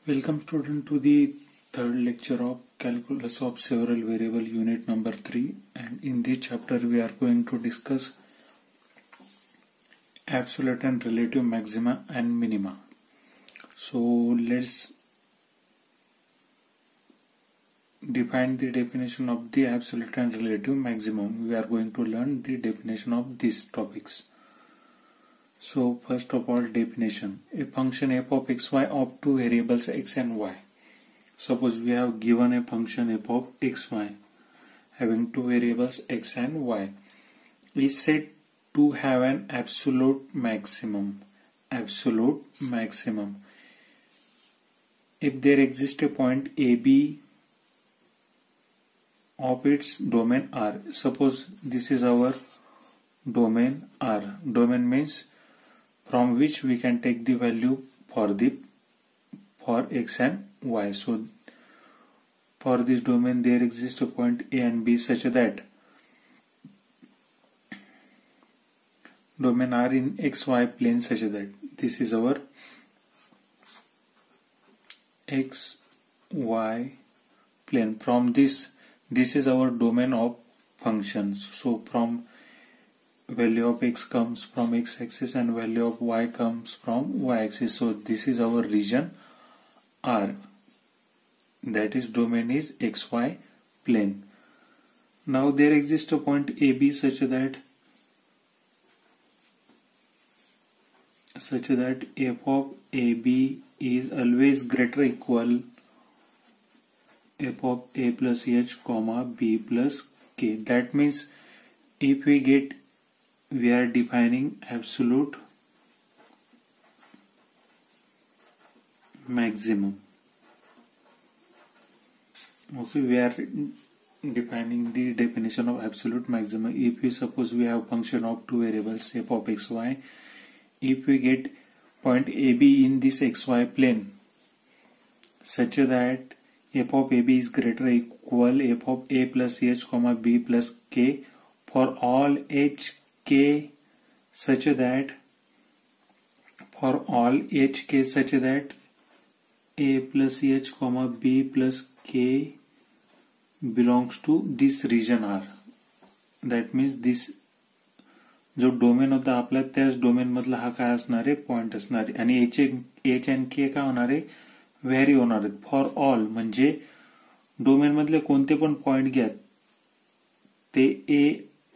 Welcome student to the third lecture of calculus of several variable unit number 3, and in this chapter we are going to discuss absolute and relative maxima and minima. So let's define the definition of the absolute and relative maximum. We are going to learn the definition of these topics. So first of all, definition: a function f of xy of two variables x and y. Suppose we have given a function f of xy having two variables x and y is said to have an absolute maximum. Absolute maximum. If there exists a point AB of its domain R. Suppose this is our domain R. Domain means from which we can take the value for x and y. So for this domain there exists a point A and B such that domain R in xy plane such that this is our xy plane. From this is our domain of functions. So from value of x comes from x-axis and value of y comes from y-axis. So this is our region R. That is, domain is xy plane. Now there exists a point AB such that f of AB is always greater equal f of a plus h comma b plus k. That means if we are defining absolute maximum. Okay, we are defining the definition of absolute maximum. If we suppose we have function of two variables f of xy, if we get point AB in this xy plane such that f of AB is greater equal f of a plus h comma b plus k for all h k such that a plus h comma b plus k belongs to this region R. That means this जो domain होता आपला त्याच domain मधला हा काय असणार आहे, point असणार आहे. आणि एच एंड के काय होणार आहे, व्हॅरी होणार आहेत. फॉर ऑल म्हणजे डोमेन मधले कोणते पण पॉइंट घ्या ते ए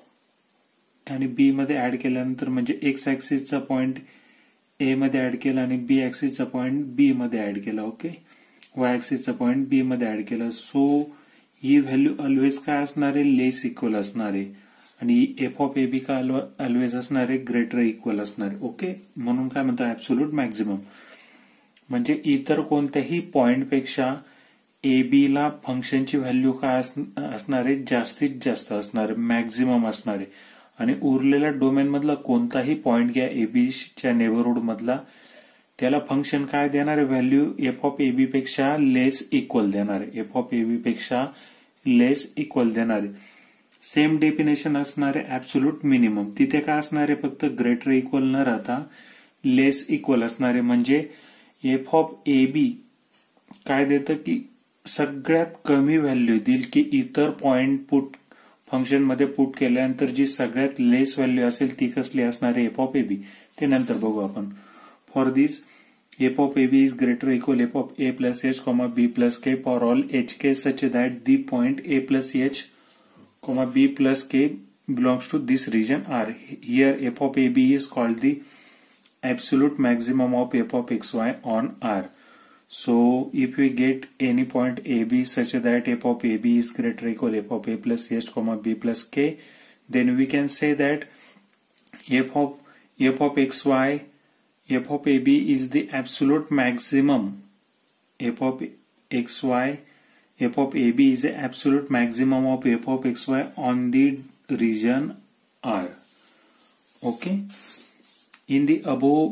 आणि बी मध्ये ऍड केल्यानंतर म्हणजे एक्स ऍक्सिसचा पॉइंट ए मध्ये ऍड केला आणि बी ऍक्सिसचा पॉइंट बी मध्ये ऍड केला. ओके, वाय ऍक्सिसचा पॉइंट बी मध्ये ऍड केला. सो ही व्हॅल्यू ऑलवेज काय असणार आहे, लेस इक्वल असणार आहे. आणि एफ ऑफ ए बी का ऑलवेज असणार आहे, ग्रेटर इक्वल असणार आहे. ओके, म्हणून काय म्हणतो ऍब्सोल्यूट मॅक्झिमम. म्हणजे इतर कोणत्याही पॉइंट पेक्षा ए बी ला फंक्शनची व्हॅल्यू काय असणार आहे, जास्तीत जास्त असणार आहे, मॅक्झिमम असणार आहे. आणि उरलेल्या डोमेन मधला कोणताही पॉइंट घ्या एबीच्या नेबरहुड मधला, त्याला फंक्शन काय देणार आहे, value F of A B पेक्षा लेस इक्वल देणार आहे. एफ ऑफ ए बी पेक्षा लेस इक्वल देणार आहे. सेम डेफिनेशन असणार आहे ऍब्सोल्यूट मिनिमम. तिथे काय असणार आहे, फक्त ग्रेटर इक्वल न राहता लेस इक्वल असणार आहे. म्हणजे एफ ऑफ ए बी काय देतं की सगळ्यात कमी व्हॅल्यू देईल की इतर पॉइंट फंक्शन मध्ये पुट केल्यानंतर जी सगळ्यात लेस व्हॅल्यू असेल ती कसली असणार आहे, एफ ऑफ ए बी. ते नंतर बघू आपण. For this F of A B is greater equal F of A plus H comma B plus K for all H K such that the point A plus H comma b plus k belongs to this region R. Here f of AB is called the absolute maximum of f of xy on R. So if we get any point AB such that f of AB is greater equal f of a plus h comma b plus k, then we can say that f of xy, f of AB is the absolute maximum. F of xy, f of AB is the absolute maximum of f of xy on the region R. Okay. In the above,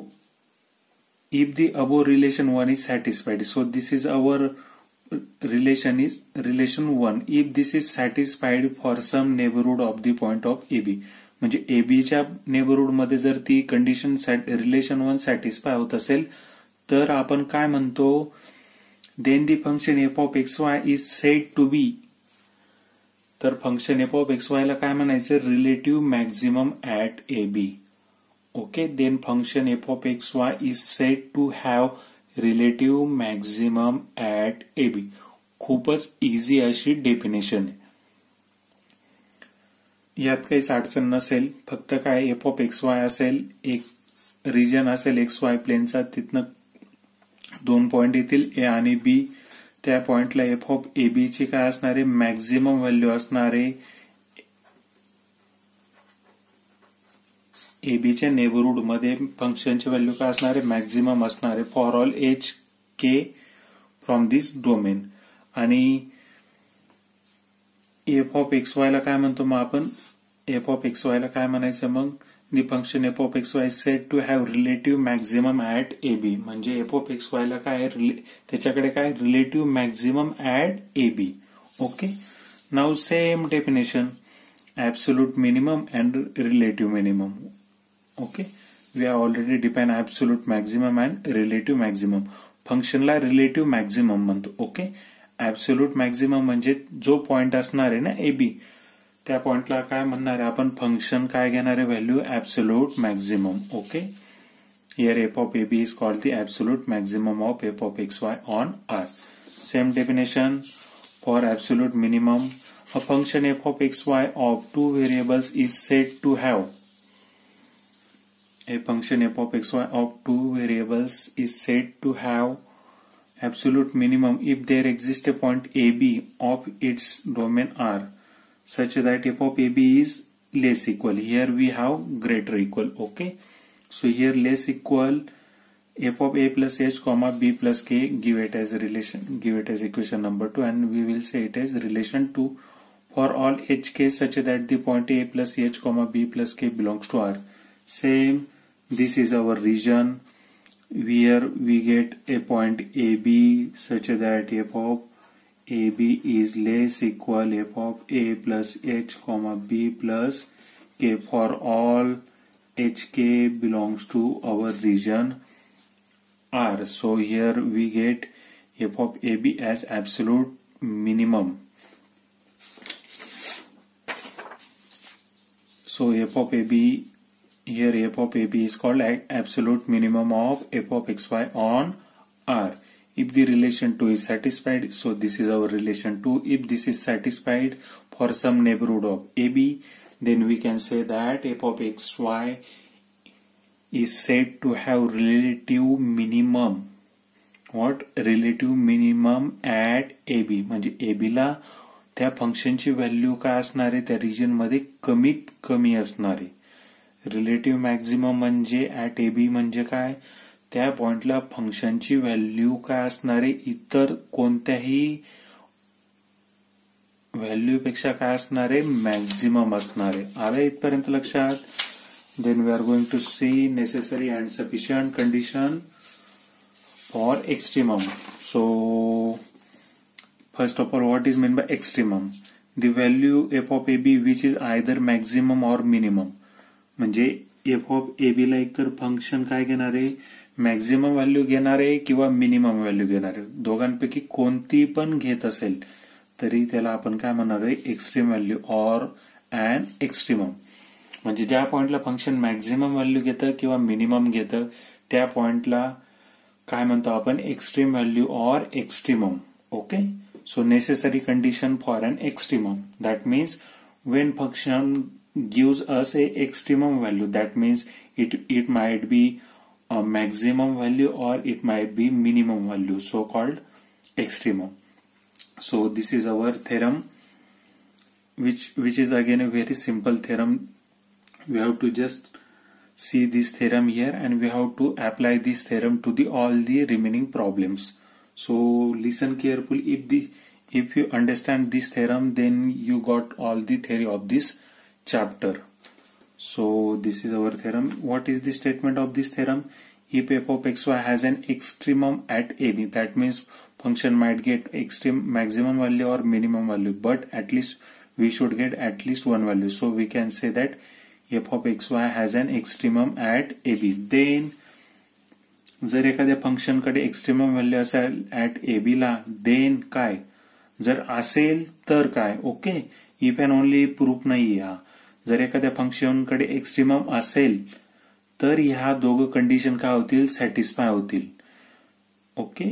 if the above relation 1 is satisfied, so this is our relation 1. If this is satisfied for some neighborhood of the point of AB, म्हणजे AB च्या neighbourhood मध्ये जर ती condition relation 1 satisfy होत असेल तर आपण काय म्हणतो, then the function f of xy is said to be, तर फंक्शन f of xy ला काय म्हणायचं, relative maximum at A B. Okay, then function f of xy is said to have relative maximum at A B. खूपच easy अशी definition आहे, यात काहीच अडचण नसेल. फक्त काय f of xy असेल, एक रिजन असेल XY प्लेनचा, तिथनं दोन पॉइंट येतील ए आणि बी. त्या पॉइंटला f of ab ची काय असणार आहे, मॅक्झिमम व्हॅल्यू असणार आहे. एबीच्या नेबरहुड मध्ये फंक्शनची व्हॅल्यू काय असणार आहे, मॅक्झिमम असणार आहे for all H K from this domain. आणि f of xy ला काय म्हणतो मग आपण, f of xy ला काय म्हणायचं मग, the function f of xy is said to have relative maximum at ab. म्हणजे f of xy ला काय, त्याच्याकडे काय, relative maximum at ab. Okay, now same definition, absolute minimum and relative minimum. Okay, we are already define absolute maximum and relative maximum. फंक्शनला relative maximum म्हणतो. Okay, absolute maximum म्हणजे जो point असणार आहे ना ab, त्या पॉइंटला काय म्हणणार आहे आपण, फंक्शन काय घेणार आहे, value absolute maximum. Okay, here f of ab is called the absolute maximum of f of xy on R. Same definition for absolute minimum. A function f of xy of two variables is said to have, a function f of xy of two variables is said to have absolute minimum if there exists a point ab of its domain R such that f of ab is less equal. Here we have greater equal. Okay, so here less equal, f of a plus h comma b plus k, give it as a relation, give it as equation number 2, and we will say it as relation 2 for all hk such that the point a plus h comma b plus k belongs to R. Same, this is our region where we get a point ab such that f of ab is less equal f of a plus h comma b plus k for all hk belongs to our region R. So here we get f of ab as absolute minimum. So f of ab, here f of ab is called absolute minimum of f of xy on R. If the relation 2 is satisfied, so this is our relation 2. If this is satisfied for some neighborhood of AB, then we can say that f of xy is said to have relative minimum. What? Relative minimum at AB. म्हणजे AB ला त्या फंक्शनची value काय असणार आहे, त्या region मध्ये कमीत कमी असणार आहे. रिलेटिव्ह मॅक्झिमम म्हणजे ऍट AB म्हणजे काय, त्या पॉइंटला फंक्शनची व्हॅल्यू काय असणार आहे, इतर कोणत्याही व्हॅल्यू पेक्षा काय असणार आहे, मॅक्झिमम असणार आहे. आलं इथपर्यंत लक्षात. Then we are going to see necessary and sufficient condition for extremum. So first of all, what is mean by extremum, the value f of ab which is either maximum or minimum. म्हणजे f of ab ला एकतर function काय घेणार आहे, maximum value घेणार आहे किंवा minimum value घेणार आहे. दोघांपैकी कोणती पण घेत असेल तरी त्याला आपण काय म्हणणार आहे, extreme value or and extremum. म्हणजे ज्या पॉइंटला फंक्शन मॅक्झिमम व्हॅल्यू घेतं किंवा मिनिमम घेतं त्या पॉइंटला काय म्हणतो आपण, extreme value or extremum. Okay, so necessary condition for an extremum, that means when function gives us a extremum value, that means it might be a maximum value or it might be minimum value, so called extremum. So this is our theorem, which is again a very simple theorem. We have to just see this theorem here and we have to apply this theorem to all the remaining problems. So listen carefully. If you understand this theorem, then you got all the theory of this chapter. So this is our theorem. What is the statement of this theorem? If f of xy has an extremum at AB, that means function might get extreme maximum value or minimum value, but at least we should get at least one value. So we can say that f of xy has an extremum at AB. Then जर एखाद्या फंक्शनकडे extremum value असेल at A B ला then काय, जर असेल तर काय. Okay, if and only proof नाहीये हा. जर एखाद्या फंक्शनकडे एक्स्ट्रीमम असेल तर ह्या दोघं कंडिशन काय होतील, सॅटिस्फाय होतील. ओके,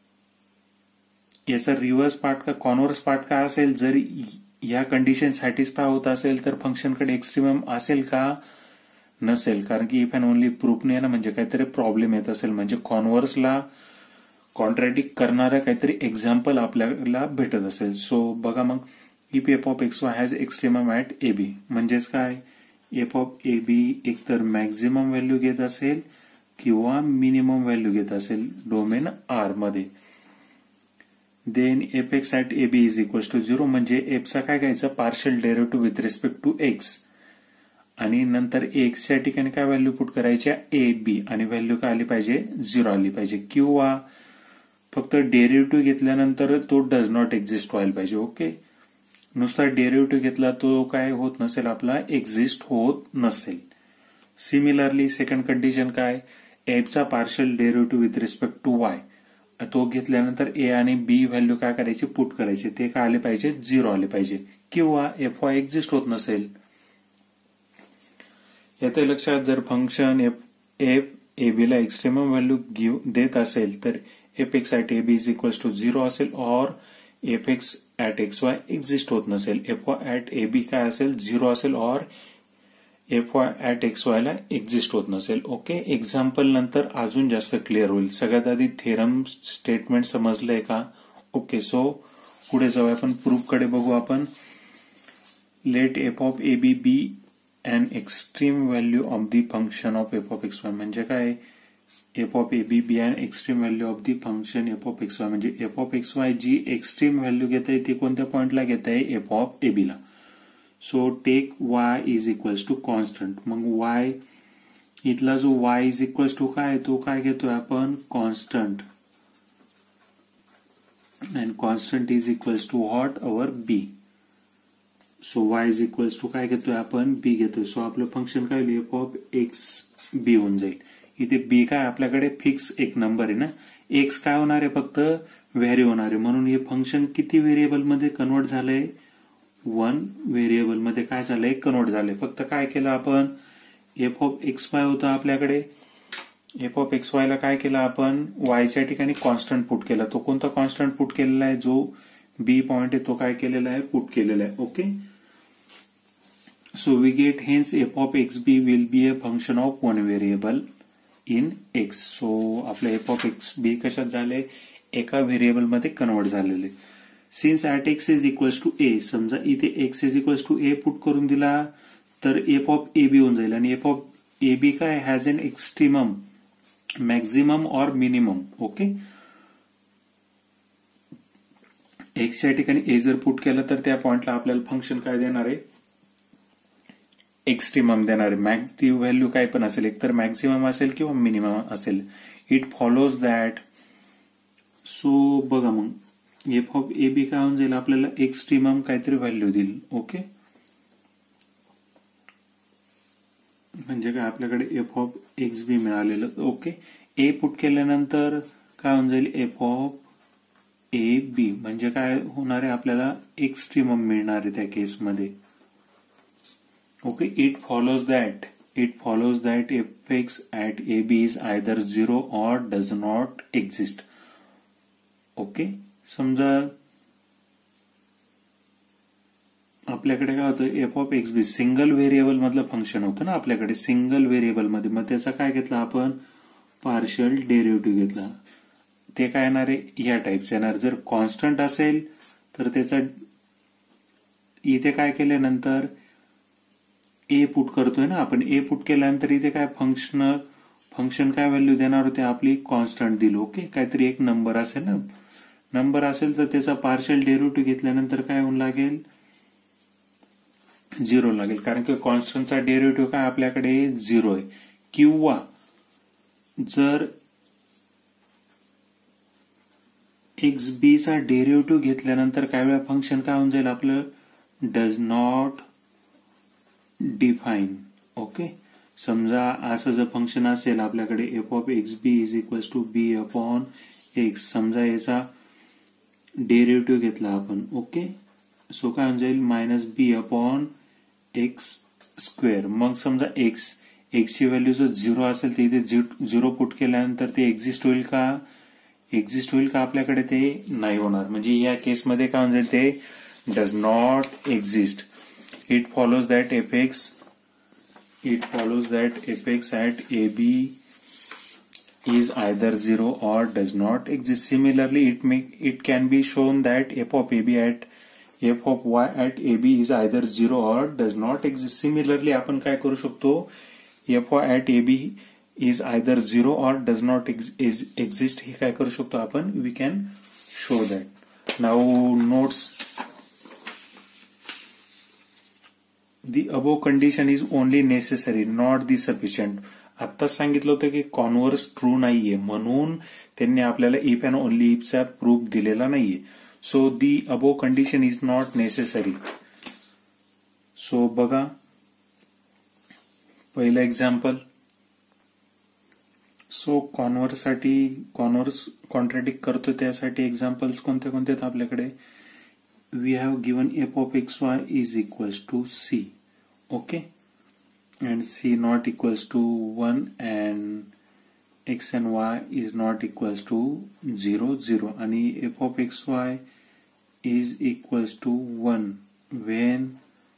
याचा रिव्हर्स पार्ट का कॉन्व्हर्स पार्ट काय असेल, जर ह्या कंडिशन सॅटिस्फाय होत असेल तर फंक्शनकडे एक्स्ट्रीमम असेल का, नसेल. कारण की इफ अँड ओनली प्रूफ नाही ना, म्हणजे काहीतरी प्रॉब्लेम येत असेल, म्हणजे कॉन्व्हर्सला कॉन्ट्रॅडिक्ट करणारं काहीतरी एक्झाम्पल आपल्याला भेटत असेल. सो बघा मग, if F of X Y has extremum at A B, म्हणजेच काय, एफ ऑफ ए बी एकतर मॅक्झिमम व्हॅल्यू घेत असेल किंवा मिनिमम व्हॅल्यू घेत असेल डोमेन आर मध्ये. Then F X at A B is equal to 0, म्हणजे एफचा काय घ्यायचं, partial derivative with respect to X, आणि नंतर एक्सच्या ठिकाणी काय व्हॅल्यू पुट करायच्या, ए बी, आणि व्हॅल्यू काय आली पाहिजे, 0 आली पाहिजे. किंवा फक्त डेरिव्हेटिव्ह घेतल्यानंतर तो डज नॉट एक्झिस्ट व्हायला पाहिजे. ओके, नुसता डेरिव्हेटिव्ह घेतला तो काय होत नसेल, आपला एक्झिस्ट होत नसेल. सिमिलरली सेकंड कंडिशन काय, एफचा partial derivative with respect to Y, तो घेतल्यानंतर ए आणि बी व्हॅल्यू काय करायची, पुट करायचे, ते काय आले पाहिजे, 0 आले पाहिजे. किंवा एफ वाय एक्झिस्ट होत नसेल. येते लक्षात, जर फंक्शन एफ ए बी ला एक्स्ट्रीमम व्हॅल्यू देत असेल तर F X at A B is equal to 0 असेल, और F X at X Y exist होत नसेल. F Y at A B काय असेल, 0 असेल, और F Y at X Y ला एक्झिस्ट होत नसेल. ओके, एक्झाम्पल नंतर अजून जास्त क्लिअर होईल. सगळ्यात आधी थेरम स्टेटमेंट समजलंय का. ओके, सो पुढे जाऊ आपण, प्रूफ कडे बघू आपण. Let F of A B be an extreme value of the function of F of X Y, म्हणजे काय, F of A B be an extreme value of the function F of X Y, म्हणजे F of X Y जी extreme value घेत आहे ती कोणत्या पॉइंटला घेत आहे, एफ ऑफ ए बी ला. So take Y is equals to constant. मग वाय इथला जो वाय इज इक्वल्स टू काय, तो काय घेतोय आपण, constant, and constant is equals to what, our B. So Y is equals to काय घेतोय आपण, बी घेतोय. सो आपलं फंक्शन काय होईल, एफ ऑफ एक्स बी होऊन जाईल. इथे बी काय आपल्याकडे फिक्स एक नंबर आहे ना, एक्स काय होणार आहे, फक्त व्हॅरी होणार आहे. म्हणून हे फंक्शन किती व्हेरिएबल मध्ये कन्वर्ट झालंय, 1 व्हेरिएबल मध्ये काय झालंय, कन्वर्ट झालंय. फक्त काय केलं आपण, एफ ऑफ एक्स वाय होतं आपल्याकडे, एफ ऑफ एक्स वाय ला काय केलं आपण, वायच्या ठिकाणी कॉन्स्टंट पुट केला. तो कोणता कॉन्स्टंट पुट केलेला आहे, जो बी पॉइंट आहे तो काय केलेला आहे, पुट केलेला आहे. Okay, so we get hence F of X B will be a function of 1 variable in X. सो आपलं एफ ऑफ एक्स बी कशात झाले, एका व्हेरिएबल मध्ये कन्वर्ट झालेले. Since at X is equals to A, समजा इथे X is equals to A put करून दिला तर एफ ऑफ ए बी होऊन जाईल. आणि एफ ऑफ ए बी काय, हॅज एन एक्स्ट्रीमम, मॅक्झिमम और मिनिमम. ओके, एक्सच्या ठिकाणी ए जर पुट केलं तर त्या पॉइंटला आपल्याला फंक्शन काय देणार आहे, एक्स्ट्रीमम देणार आहे. ती व्हॅल्यू काय पण असेल, एकतर मॅक्झिमम असेल किंवा मिनिमम असेल. It follows that. सो बघा मग एफ ऑफ ए बी काय होऊन जाईल, आपल्याला एक्स्ट्रीमम काहीतरी व्हॅल्यू देईल. ओके, म्हणजे काय, आपल्याकडे एफ ऑफ एक्स बी मिळालेलं. ओके, ए पुट केल्यानंतर काय होऊन जाईल, एफ ऑफ ए बी, म्हणजे काय होणार आहे, आपल्याला एक्स्ट्रीमम मिळणार आहे त्या केसमध्ये. Okay, it follows that F X at A B is either 0 और डज नॉट एक्झिस्ट. ओके, समजा आपल्याकडे काय होतं, F of X B single variable मधलं फंक्शन होतं ना आपल्याकडे, सिंगल व्हेरिएबल मध्ये, मग त्याचा काय घेतला आपण, पार्शियल डेरिव्हेटिव्ह घेतला. ते काय येणार आहे, या टाईपचं येणार. जर कॉन्स्टंट असेल तर त्याचा इथे काय केल्यानंतर ए पुट करतोय ना आपण, ए पुट केल्यानंतर इथे काय फंक्शन काय व्हॅल्यू देणार होते, आपली कॉन्स्टंट दिली. ओके, काहीतरी एक नंबर असेल ना, नंबर असेल तर त्याचा पार्शियल डेरिव्हेटिव्ह घेतल्यानंतर काय होऊन लागेल, 0 लागेल. कारण की कॉन्स्टंटचा डेरिव्हेटिव्ह काय आपल्याकडे 0 आहे. किंवा जर एक्स बी चा डेरिव्हेटिव्ह घेतल्यानंतर काय वेळा फंक्शन काय होऊन जाईल आपलं, डज नॉट डिफाईन. ओके, समजा असं जर फंक्शन असेल आपल्याकडे F of X B is equals to B upon X, समजा याचा डेरिव्हेटिव्ह घेतला आपण, ओके, सो काय होऊन जाईल minus B upon X square. मग समजा एक्सची व्हॅल्यू जर 0 असेल तर इथे 0 पुट केल्यानंतर ते एक्झिस्ट होईल का आपल्याकडे ते नाही होणार. म्हणजे या केसमध्ये काय होऊन जाईल, ते does not exist. It follows that F X at AB is either 0 or does not exist. Similarly, it can be shown that f of y at AB is either 0 or does not exist. Similarly, आपण काय करू शकतो, f at AB is either 0 or does not exist हे काय करू शकतो आपण, we can show that. Now notes, the above condition is only necessary, not the sufficient. आत्ताच सांगितलं होतं की कॉन्व्हर्स ट्रू नाहीये, म्हणून त्यांनी आपल्याला इफ अँड ओनली इफचा प्रूफ दिलेला नाहीये. So the above condition is not necessary. So बघा पहिलं एक्झाम्पल. सो कॉन्व्हर्स कॉन्ट्रॅडिक्ट करतो त्यासाठी एक्झाम्पल्स कोणते कोणते आहेत आपल्याकडे. we have given f of xy is equals to c, okay, and c not equals to 1 and x and y is not equals to 0 0 आणि f of xy is equals to 1 when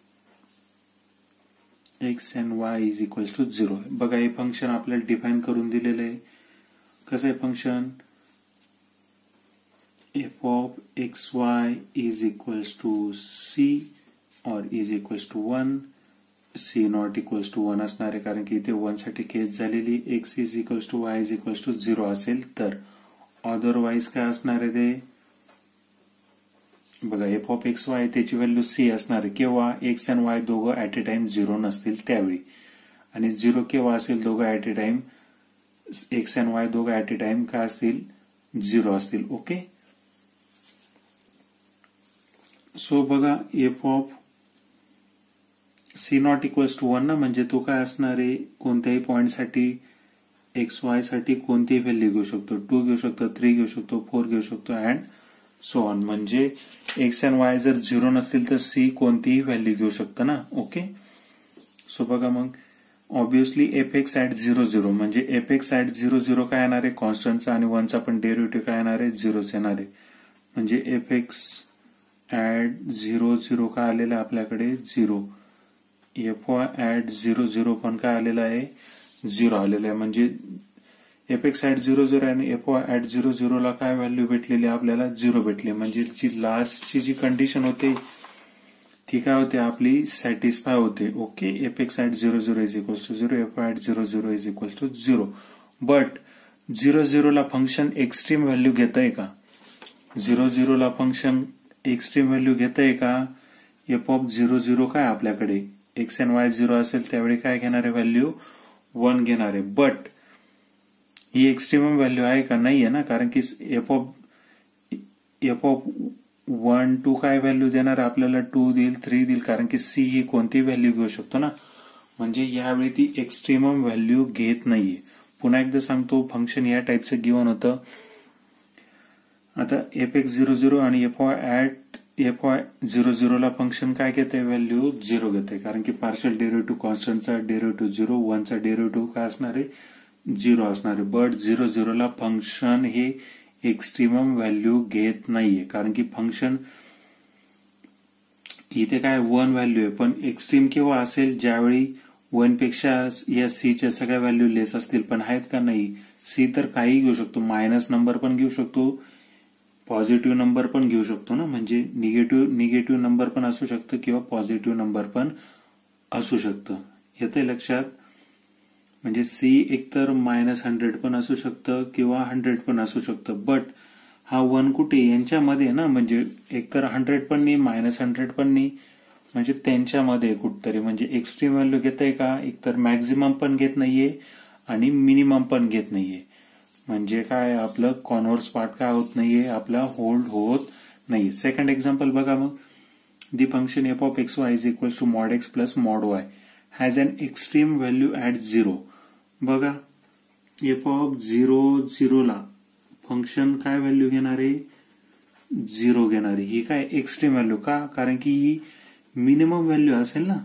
x and y is equals to 0. बघा हे function आपल्याला define करून दिलेलं आहे. कसं आहे function, f of xy is equals to c or is equals to 1, c not equals to 1 असणार आहे कारण की इथे 1 साठी केस झालेली. x is equals to y is equals to 0 असेल तर, अदरवाइज काय असणार आहे ते बघा, f of xy त्याची व्हॅल्यू c असणार आहे केव्हा x and y दोघं ऍट ए टाइम 0 नसतील त्यावेळी, आणि 0 केव्हा असेल दोघं at a time, x and y दोघं ऍट ए टाइम काय असतील 0 असतील, ओके. सो बघा F of C not equals to 1 ना, म्हणजे तो काय असणार आहे, कोणत्याही पॉइंटसाठी एक्स वाय साठी कोणतीही व्हॅल्यू घेऊ शकतो, 2 घेऊ शकतो, 3 घेऊ शकतो, 4 घेऊ शकतो अँड सो ऑन. म्हणजे एक्स अँड वाय जर 0 नसतील तर सी कोणतीही व्हॅल्यू घेऊ शकतं ना, ओके. सो बघा मग ऑब्विसली एफ एक्स ऍट 0 0 म्हणजे एफ एक्स ऍट 0 0 काय येणार आहे कॉन्स्टंटचा, आणि 1चा पण डेरिव्हेटिव्ह काय येणार आहे 0च येणार आहे. म्हणजे एफ एक्स ऍट 0 0 काय आलेलं आहे आपल्याकडे 0, एफ वाय ऍट 0 0 पण काय आलेलं आहे 0 आलेलं आहे. म्हणजे एफ एक्स ऍट 0 0 आणि एफ वाय ऍट 0 0 ला काय व्हॅल्यू भेटलेली आपल्याला 0 भेटली. म्हणजे जी लास्टची जी कंडिशन होते ती काय होते आपली सॅटिस्फाय होते, okay. F X at 0 0 is equals to 0, F Y at 0 0 is equals to 0. But 0 0 ला फंक्शन एक्स्ट्रीम व्हॅल्यू घेत आहे का, 0 0 ला फंक्शन एक्स्ट्रीम व्हॅल्यू घेत आहे का. एफ ऑफ 0 0 काय आपल्याकडे एक्स अँड वाय 0 असेल त्यावेळी काय घेणार आहे व्हॅल्यू 1 घेणार आहे. बट ही एक्स्ट्रीमम व्हॅल्यू आहे का, नाही आहे ना, कारण की एफ ऑफ 1 2 काय व्हॅल्यू देणार आपल्याला 2 देईल 3 देईल, कारण की सी ही कोणती व्हॅल्यू घेऊ शकतो ना. म्हणजे यावेळी ती एक्स्ट्रीमम व्हॅल्यू घेत नाहीये. पुन्हा एकदा सांगतो फंक्शन या टाईपचं गिव्हन होतं. आता एफ एक्स 0 0 आणि एफ वाय 0 0 ला फंक्शन काय घेते व्हॅल्यू 0 घेते, कारण की पार्शियल डेरिव्हेटिव्ह कॉन्स्टंटचा डेरिव्हेटिव्ह 0, 1चा डेरिव्हेटिव्ह काय असणार आहे 0 असणार आहे. बट 0 0 ला फंक्शन हे एक्स्ट्रीमम व्हॅल्यू घेत नाहीये, कारण की फंक्शन इथे काय 1 व्हॅल्यू आहे, पण एक्स्ट्रीम केव्हा असेल ज्यावेळी 1 पेक्षा या सीच्या सगळ्या व्हॅल्यू लेस असतील. पण आहेत का नाही, सी तर काही घेऊ शकतो, मायनस नंबर पण घेऊ शकतो, पॉझिटिव्ह नंबर पण घेऊ शकतो ना, म्हणजे निगेटिव्ह नंबर पण असू शकतं किंवा पॉझिटिव्ह नंबर पण असू शकतं. येतंय लक्षात. म्हणजे सी एकतर -100 पण असू शकतं किंवा 100 पण असू शकतं. बट हा 1 कुठे यांच्यामध्ये ना, म्हणजे एकतर 100 पण नाही -100 पण नाही, म्हणजे त्यांच्यामध्ये कुठतरी. म्हणजे एक्स्ट्रीम व्हॅल्यू घेत आहे का, एकतर मॅक्झिमम पण घेत नाहीये आणि मिनिमम पण घेत नाहीये. म्हणजे काय आपलं कॉन्व्हर्स पार्ट काय होत नाहीये, आपला होल्ड होत नाहीये. सेकंड एक्झाम्पल बघा मग. The function F of X Y is equals to mod X plus mod Y has an extreme value at 0. बघा एफ ऑफ 0 ला फंक्शन काय व्हॅल्यू घेणार आहे, 0 घेणार आहे. ही काय एक्स्ट्रीम व्हॅल्यू का, कारण की ही मिनिमम व्हॅल्यू असेल ना,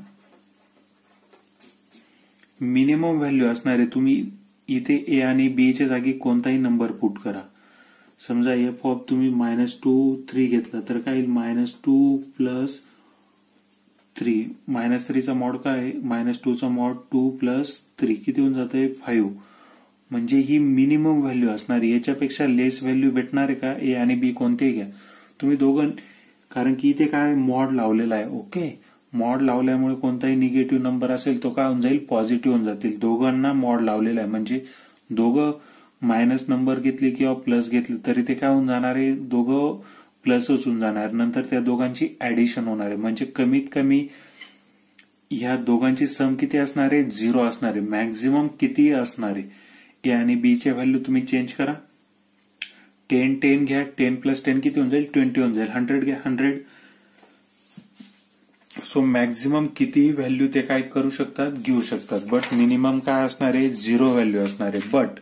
मिनिमम व्हॅल्यू असणार आहे. तुम्ही इथे ए आणि बी च्या जागी कोणताही नंबर पुट करा. समजा एफ ऑफ तुम्ही -2 3 घेतला तर काय येईल, -2 + 3. -3चा मॉड काय आहे, -2चा मॉड 2 + 3 किती होऊन जात आहे, 5. म्हणजे ही मिनिमम व्हॅल्यू असणार. याच्यापेक्षा लेस व्हॅल्यू भेटणार आहे का, ए आणि बी कोणतेही घ्या तुम्ही दोघं, कारण की इथे काय मॉड लावलेला आहे. ओके, मॉड लावल्यामुळे कोणताही निगेटिव्ह नंबर असेल तो काय होऊन जाईल, पॉझिटिव्ह होऊन जातील. दोघांना मॉड लावलेला आहे म्हणजे दोघं मायनस नंबर घेतले किंवा प्लस घेतले तरी ते काय होऊन जाणार आहे, दोघं प्लसच होऊन जाणार. नंतर त्या दोघांची ऍडिशन होणार आहे म्हणजे कमीत कमी ह्या दोघांची सम किती असणार आहे, 0 असणार आहे. मॅक्झिमम किती असणार आहे, ए आणि बी च्या व्हॅल्यू तुम्ही चेंज करा. 10 घ्या, 10 + 10 किती होऊन जाईल, 20 होऊन जाईल. 100 घ्या, 100. सो मॅक्झिमम कितीही व्हॅल्यू ते काय करू शकतात, घेऊ शकतात. बट मिनिमम काय असणार आहे, 0 व्हॅल्यू असणार आहे. बट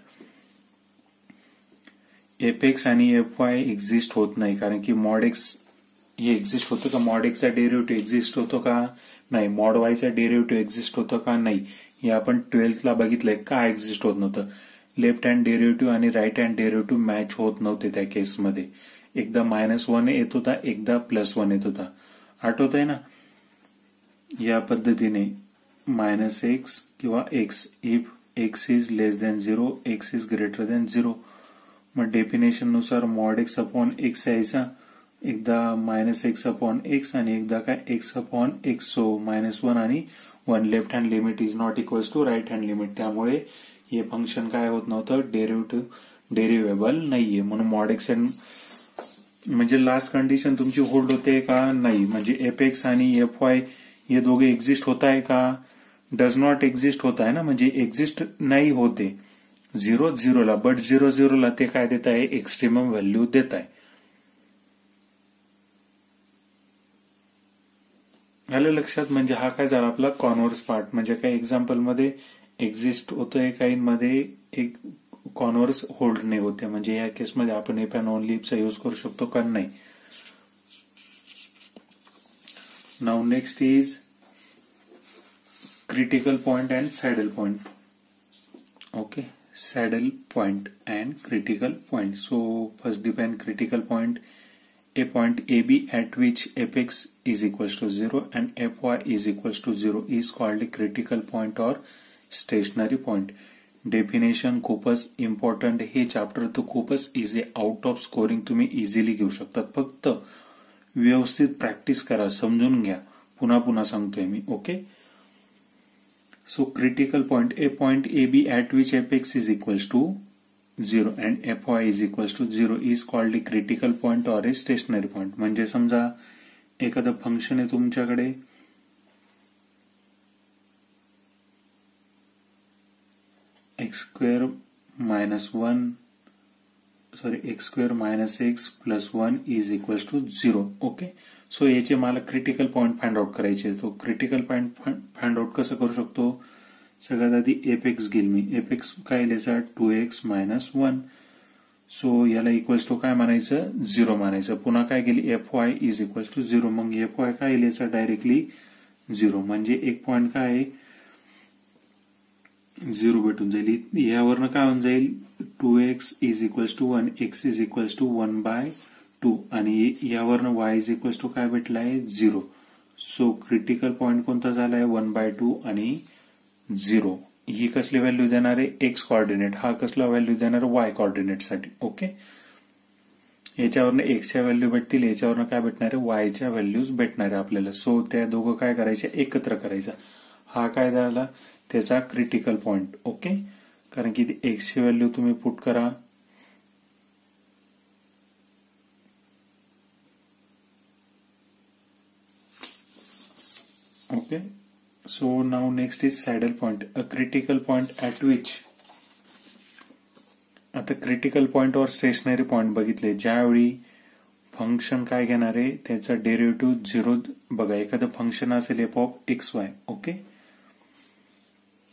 एफ एक्स आणि एफ वाय एक्झिस्ट होत नाही, कारण की मॉड एक्स हे एक्झिस्ट होतं का, मॉड एक्सचा डेरिव्हेटिव्ह एक्झिस्ट होतो का नाही, मॉड वायचा डेरिव्हेटिव्ह एक्झिस्ट होतं का नाही. हे आपण 12th ला बघितलंय का एक्झिस्ट होत नव्हतं. लेफ्ट हँड डेरिव्हेटिव्ह आणि राईट हँड डेरिव्हेटिव्ह मॅच होत नव्हते त्या केसमध्ये. एकदा -1 येत होता, एकदा +1 येत होता. आठवत आहे ना. या पद्धतीने -x किंवा x, if x is less than 0, x is greater than 0. मग डेफिनेशन नुसार मॉड x अपॉन x यायचा, एकदा -x/x आणि एकदा काय x/x. सो -1 आणि 1. Left hand limit is not equals to right hand limit. त्यामुळे हे फंक्शन काय होत नव्हतं, डेरिव्हेबल नाहीये. म्हणून मॉड x म्हणजे लास्ट कंडिशन तुमची होल्ड होते का नाही, म्हणजे एफ एक्स आणि एफ वाय हे दोघे एक्झिस्ट होत आहे का, डज नॉट एक्झिस्ट होत आहे ना, म्हणजे एक्झिस्ट नाही होते 0 ला. बट 0 ला ते काय देत आहे, एक्स्ट्रीमम व्हॅल्यू देत आहे. आलं लक्षात. म्हणजे हा काय झाला आपला कॉन्व्हर्स पार्ट. म्हणजे काही एक्झाम्पल मध्ये एक्झिस्ट होतोय, काहींमध्ये एक कॉन्व्हर्स होल्ड नाही होते. म्हणजे या केसमध्ये आपण इफ अँड ओनली इफचा यूज करू शकतो का नाही. Now next is critical point and saddle point. Okay, saddle point and critical point. So first define critical point. A point AB at which fx is equals to 0 and fy is equals to 0 is called a critical point or stationary point. Definition खूपच important. हे chapter तर खूपच easy, out of scoring तुम्ही easily घेऊ शकतात. फक्त व्यवस्थित practice करा, समजून घ्या. पुन्हा पुन्हा सांगतोय मी. Okay, so critical point. A point AB at which fx is equals to 0 and fy is equals to 0 is called a critical point or a stationary point. म्हणजे समजा एखादं फंक्शन आहे तुमच्याकडे, x² - x plus 1 is equals to 0. Okay, so याचे मला critical point find out करायचे. तो critical point find out कसं करू शकतो, सगळ्यात आधी एफ एक्स घेईल मी. एफ एक्स काय लिहायचा, 2x - 1. सो याला इक्वल्स टू काय मानायचं, 0 मानायचं. पुन्हा काय गेली, F Y is equals to 0. मग एफ वाय काय लिहायचा, डायरेक्टली 0. म्हणजे एक पॉइंट काय आहे, 0 भेटून जाईल. यावरनं काय होऊन जाईल, 2x is equals to 1, x is equals to 1/2 आणि यावरनं y इज इक्वल्स टू काय भेटलाय, 0. सो क्रिटिकल पॉइंट कोणता झालाय, 1/2 आणि 0. ही कसली व्हॅल्यू देणार आहे, एक्स कॉर्डिनेट. हा कसला व्हॅल्यू देणार, वाय कॉर्डिनेट साठी. ओके, याच्यावरनं एक्सच्या व्हॅल्यू भेटतील, याच्यावरनं काय भेटणार आहे, वायच्या व्हॅल्यूज भेटणार आहे आपल्याला. सो त्या दोघं काय करायचे, एकत्र करायचं. हा काय झाला त्याचा क्रिटिकल पॉइंट. ओके, कारण की एक्सची व्हॅल्यू तुम्ही पुट करा. Okay, so now next is saddle point, a critical point at which. आता क्रिटिकल पॉइंट और स्टेशनरी पॉइंट बघितले, ज्यावेळी फंक्शन काय घेणार आहे, त्याचा डेरिव्हेटिव्ह 0. बघा एखादं फंक्शन असेल f of xy. ओके,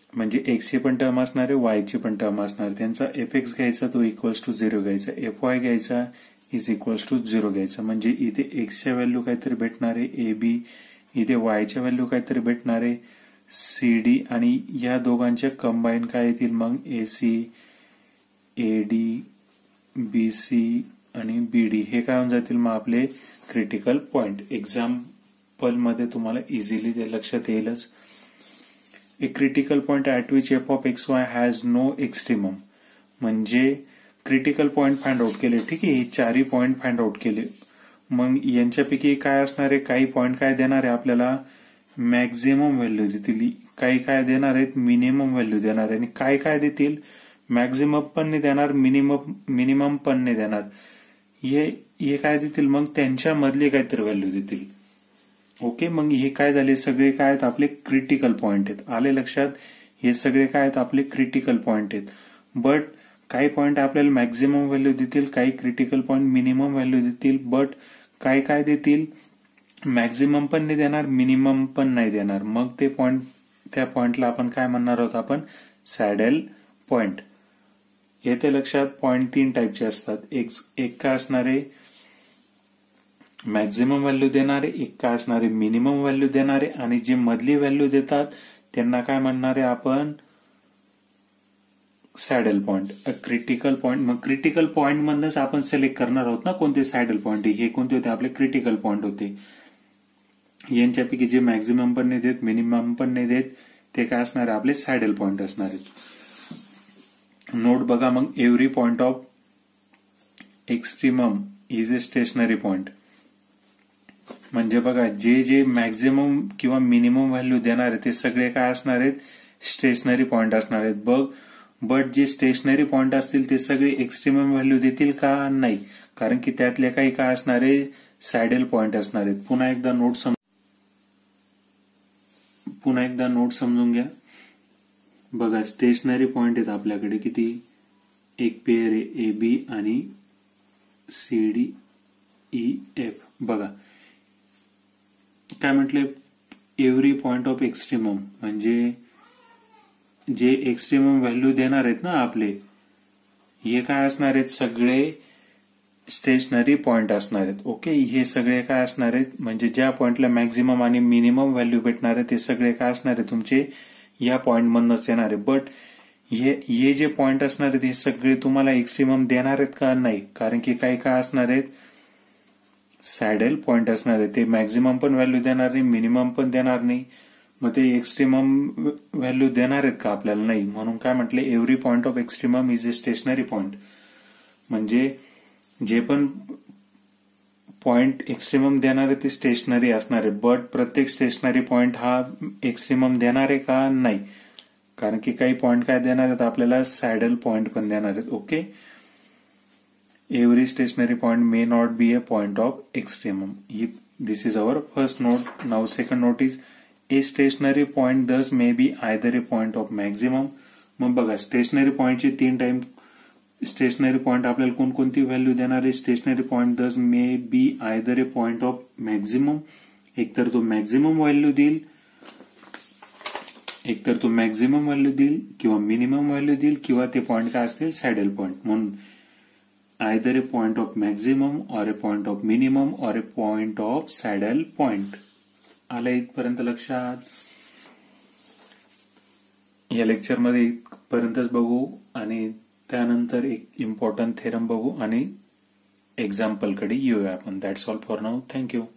म्हणजे एक्सची पण टर्म असणार आहे, वायची पण टर्म असणार. त्यांचा एफ एक्स घ्यायचा तो इक्वल्स टू 0 घ्यायचा, एफ वाय घ्यायचा इज इक्वल्स टू 0 घ्यायचं. म्हणजे इथे एक्सच्या व्हॅल्यू काहीतरी भेटणार आहे ए बी, इथे वायच्या व्हॅल्यू काहीतरी भेटणार आहे सी डी, आणि या दोघांच्या कंबाईन काय येतील मग A C, A D, B C आणि बी डी. हे काय होऊन जातील मग आपले क्रिटिकल पॉइंट. एक्झाम्पल मध्ये तुम्हाला इझिली ते लक्षात येईलच. A critical point at which F of X Y has no extremum. म्हणजे क्रिटिकल पॉइंट फाइंड आउट केले, ठीक आहे, हे चारही पॉइंट फाइंड आउट केले. मग यांच्यापैकी काय असणार आहे, काही पॉइंट काय देणार आहे आपल्याला मॅक्झिमम व्हॅल्यू देतील, काही काय देणार आहेत मिनिमम व्हॅल्यू देणार आहे, आणि काय काय देतील मॅक्झिमम पण नाही देणार, मिनिमम पण नाही देणार. हे काय देतील मग त्यांच्या मधले काहीतरी व्हॅल्यू देतील. ओके, मग हे काय झाले सगळे काय आहेत आपले क्रिटिकल पॉइंट आहेत. आले लक्षात, हे सगळे काय आहेत आपले क्रिटिकल पॉइंट आहेत. बट काही पॉइंट आपल्याला मॅक्झिमम व्हॅल्यू देतील, काही क्रिटिकल पॉइंट मिनिमम व्हॅल्यू देतील, बट काय काय देतील मॅक्झिमम पण नाही देणार, मिनिमम पण नाही देणार. मग ते पॉइंट, त्या पॉइंटला आपण काय म्हणणार आहोत आपण सॅडल पॉइंट. येते लक्षात. पॉइंट 3 टाईपचे असतात. एक काय असणारे मॅक्झिमम व्हॅल्यू देणारे, एक काय असणारे मिनिमम व्हॅल्यू देणारे, आणि जे मधली व्हॅल्यू देतात त्यांना काय म्हणणारे आपण सॅडल पॉइंट. Critical point. मग क्रिटिकल पॉइंट मधनच आपण सिलेक्ट करणार आहोत ना कोणते सॅडल पॉइंट. हे कोणते होते आपले क्रिटिकल पॉइंट होते. यांच्यापैकी जे मॅक्झिमम पण नाही देत, मिनिमम पण नाही देत, ते काय असणार आपले सॅडल पॉइंट असणार आहेत. नोट बघा मग, every point of extremum is a stationary point. म्हणजे बघा जे जे मॅक्झिमम किंवा मिनिमम व्हॅल्यू देणार आहे ते सगळे काय असणार आहेत स्टेशनरी पॉइंट असणार आहेत. बट जे स्टेशनरी पॉइंट असतील ते सगळे एक्स्ट्रीमम व्हॅल्यू देतील का नाही, कारण की त्यातले काही काय असणार आहे सॅडल पॉइंट असणार आहेत. पुन्हा एकदा नोट समजून घ्या. बघा स्टेशनरी पॉइंट आहेत आपल्याकडे किती, एक पेअर आहे ए बी आणि सी डी ई एफ. बघा काय म्हटले एव्हरी पॉइंट ऑफ एक्स्ट्रीमम, म्हणजे जे एक्स्ट्रीमम व्हॅल्यू देणार आहेत ना आपले, हे काय असणार आहेत सगळे स्टेशनरी पॉइंट असणार आहेत. ओके, हे सगळे काय असणार आहेत म्हणजे ज्या पॉइंटला मॅक्झिमम आणि मिनिमम व्हॅल्यू भेटणार आहे ते सगळे काय असणार आहे तुमचे या पॉइंट मधनच येणार आहे. बट हे जे पॉइंट असणार आहेत हे सगळे तुम्हाला एक्स्ट्रीमम देणार आहेत का नाही, कारण की काही काय असणार आहेत सॅडल पॉइंट असणार आहे. ते मॅक्झिमम पण व्हॅल्यू देणार नाही, मिनिमम पण देणार नाही, मग ते एक्स्ट्रीमम व्हॅल्यू देणार आहेत का आपल्याला नाही. म्हणून काय म्हटले every point of extremum is a stationary point. म्हणजे जे पण पॉइंट एक्स्ट्रीमम देणार आहे ते स्टेशनरी असणार आहे. बट प्रत्येक स्टेशनरी पॉइंट हा एक्स्ट्रीमम देणार आहे का नाही, कारण की काही पॉइंट काय देणार आहेत आपल्याला सॅडल पॉइंट पण देणार आहेत. Okay, every stationary point may not be a point of extremum. This is our first note. Now second note is a stationary point thus may be either a point of maximum. मग बघा stationary पॉइंटची 3 time stationary point आपल्याला कोणकोणती value देणार आहे. Stationary point does may be either a point of maximum, एकतर तो maximum value देईल, किंवा मिनिमम व्हॅल्यू देईल, किंवा ते पॉइंट काय असतील सॅडल पॉइंट. म्हणून either a point of maximum or a point of minimum or a point of saddle point. आलं इथपर्यंत लक्षात. या लेक्चर मध्ये इथपर्यंतच बघू आणि त्यानंतर एक इम्पॉर्टंट थेरम बघू आणि एक्झाम्पल कडे येऊया आपण. That's all for now. Thank you.